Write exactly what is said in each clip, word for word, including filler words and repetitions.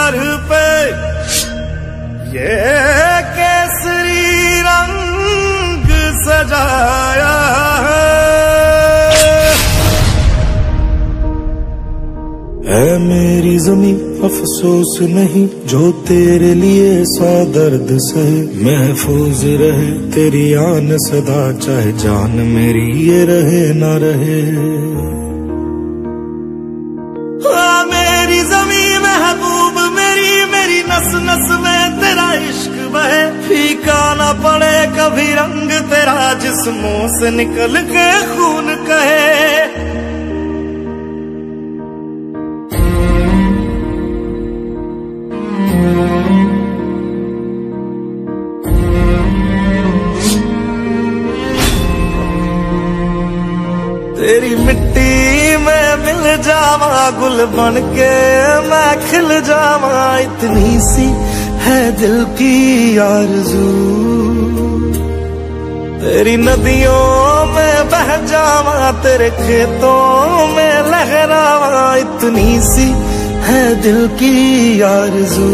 Sir पे ये केसरी रंग सजाया है। है मेरी जमीं अफसोस नहीं जो तेरे लिए सौ दर्द सहे, महफूज रहे तेरी आन सदा चाहे जान मेरी ये रहे ना रहे। हाँ मेरी जमीं महबूब मेरी, मेरी नस नस में तेरा इश्क बहे, फीका ना पड़े कभी रंग तेरा जिस्मों से निकल के खून कहे। तेरी मिट्टी में मिल जावा गुल बन के मैं खिल जावा, इतनी सी है दिल की आरज़ू। तेरी नदियों में बह जावा तेरे खेतों में लहरावा, इतनी सी है दिल की आरज़ू।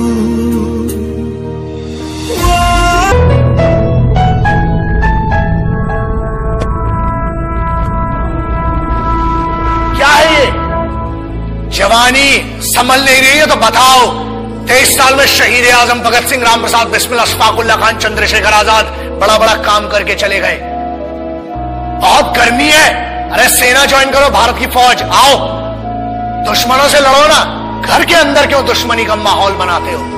जवानी संभल नहीं रही है तो बताओ। तेईस साल में शहीद आजम भगत सिंह, राम प्रसाद बिस्मिल, अशफाकुल्ला खान, चंद्रशेखर आजाद बड़ा बड़ा काम करके चले गए। बहुत गर्मी है, अरे सेना ज्वाइन करो, भारत की फौज आओ, दुश्मनों से लड़ो ना। घर के अंदर क्यों दुश्मनी का माहौल बनाते हो?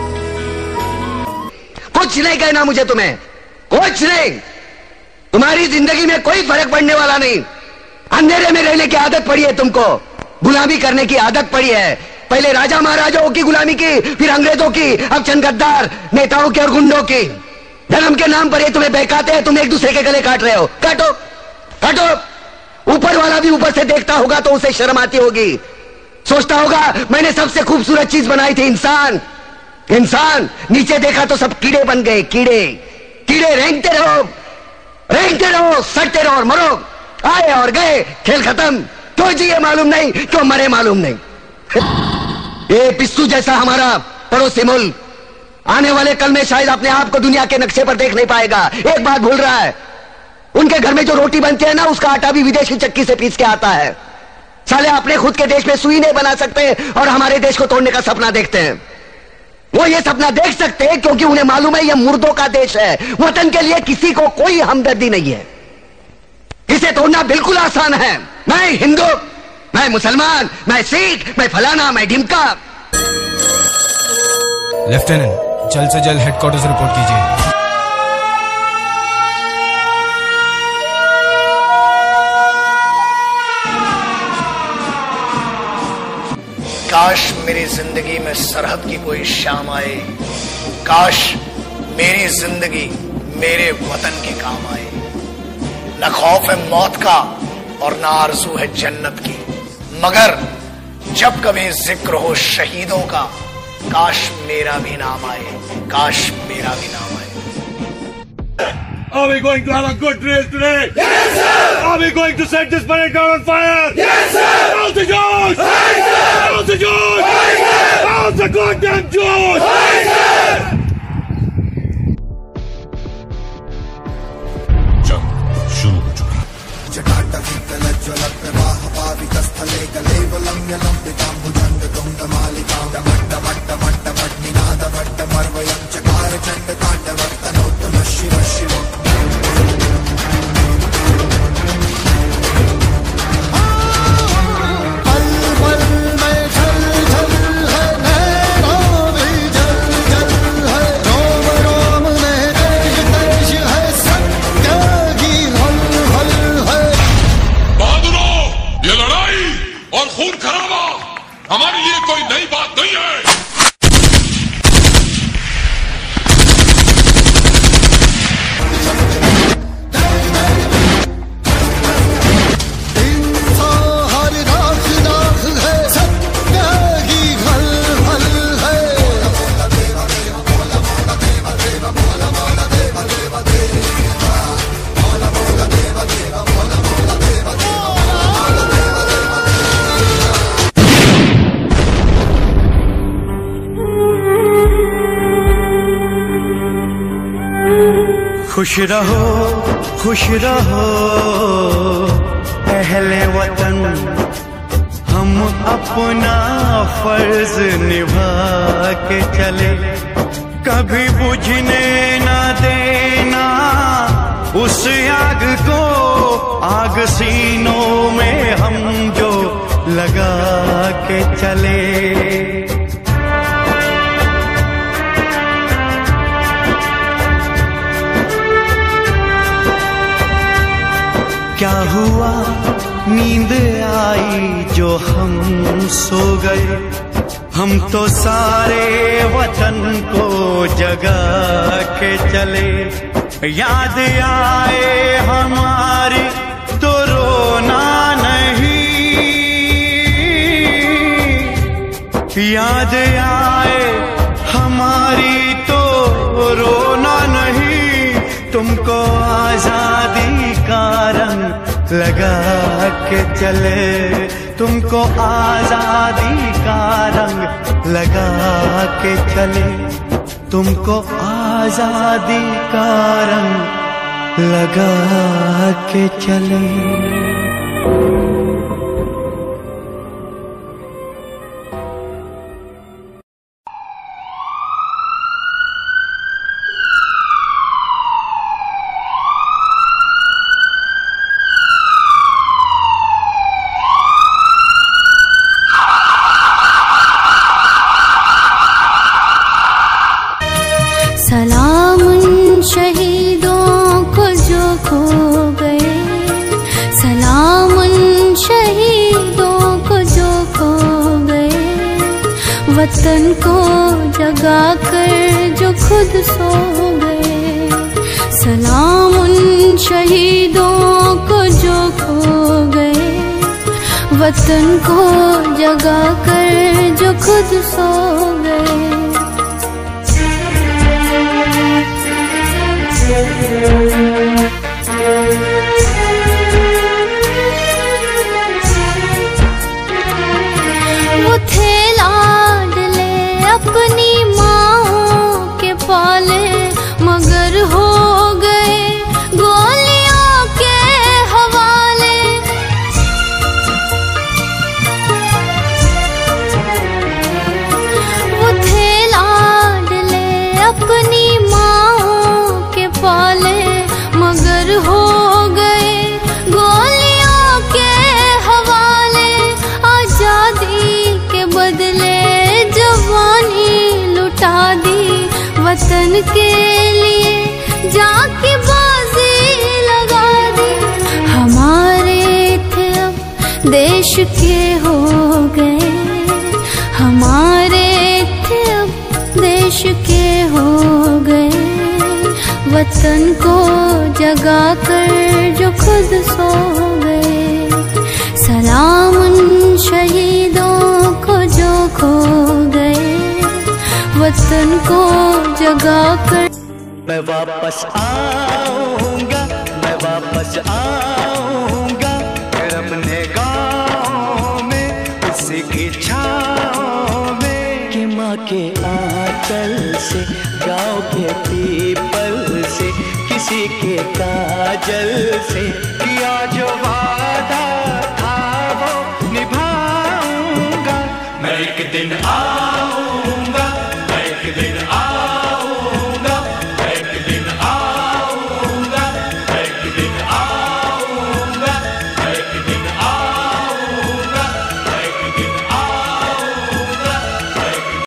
कुछ नहीं कहना मुझे तुम्हें, कुछ नहीं। तुम्हारी जिंदगी में कोई फर्क पड़ने वाला नहीं। अंधेरे में रहने की आदत पड़ी है तुमको, गुलामी करने की आदत पड़ी है। पहले राजा महाराजाओं की गुलामी की, फिर अंग्रेजों की, अब चंद गद्दार नेताओं की और गुंडों की। धर्म के नाम पर ये तुम्हें बहकाते हैं, तुम एक दूसरे के गले काट रहे हो। काटो काटो। ऊपर वाला भी ऊपर से देखता होगा तो उसे शर्म आती होगी, सोचता होगा मैंने सबसे खूबसूरत चीज बनाई थी, इंसान। इंसान नीचे देखा तो सब कीड़े बन गए, कीड़े कीड़े। रेंगते रहो रेंगते रहो, सटते रहो और मरो। आए और गए, खेल खत्म। क्यों जिए मालूम नहीं, क्यों मरे मालूम नहीं। ये पिस्सू जैसा हमारा पड़ोसी मुल्क आने वाले कल में शायद अपने आप को दुनिया के नक्शे पर देख नहीं पाएगा। एक बात भूल रहा है, उनके घर में जो रोटी बनती है ना, उसका आटा भी विदेशी चक्की से पीस के आता है। साले अपने खुद के देश में सुई नहीं बना सकते और हमारे देश को तोड़ने का सपना देखते हैं। वो ये सपना देख सकते हैं क्योंकि उन्हें मालूम है ये मुर्दों का देश है। वतन के लिए किसी को कोई हमदर्दी नहीं है। इसे तोड़ना बिल्कुल आसान है। मैं हिंदू, मैं मुसलमान, मैं सिख, मैं फलाना, मैं ढिमका। लेफ्टिनेंट, जल्द से जल्द हेडक्वार्टर से रिपोर्ट कीजिए। काश मेरी जिंदगी में सरहद की कोई शाम आए, काश मेरी जिंदगी मेरे वतन के काम आए। न खौफ है मौत का और न आरज़ू है जन्नत की, मगर जब कभी जिक्र हो शहीदों का, काश मेरा भी नाम आए, काश मेरा भी नाम आए। Are we going to have a good drill today? Yes, sir! Are we going to set this parade ground on fire? Yes, sir! How's the George? Aye, sir! How's the George? Aye, sir! How's the goddamn George? Aye, sir! जंग शुरू हो चुका। खुश रहो खुश रहो अहले वतन, हम अपना फर्ज निभा के चले, कभी बुझने ना देना उस आग को, आग सीनों में हम जो लगा के चले। क्या हुआ नींद आई जो हम सो गए, हम तो सारे वतन को जगा के चले। याद आए हमारी तो रोना नहीं, याद आए हमारी तो रोना नहीं, तुमको आजादी का रंग लगा के चले, तुमको आजादी का रंग लगा के चले, तुमको आजादी का रंग लगा के चले। सलाम उन शहीदों को जो खो गए, सलाम उन शहीदों को जो खो गए, वतन को जगा कर जो खुद सो गए। सलाम उन शहीदों को जो खो गए, वतन को जगा कर जो खुद सो गए। वो थे लाडले अपनी माँओं के पाले, मगर हो गए गोलियों के हवाले। वो थे लाडले अपनी माँओं के पाले, मगर हो गए गोलियों के हवाले। आजादी के बदले जवानी लुटा दी, वतन के लिए जाके बाजी लगा दी। हमारे थे अब देश के हो गए, हमारे थे अब देश के हो गए, वतन को जगा कर जो खुद सो गए। सलाम उन शहीदों को जो खो गए, वतन को जगा कर। मैं वापस आऊंगा, मैं वापस आऊंगा, फिर अपने गाँव में उसी की छाँव में, कि माँ के आंचल से, गाँव के पीपल से, किसी के काजल से किया जो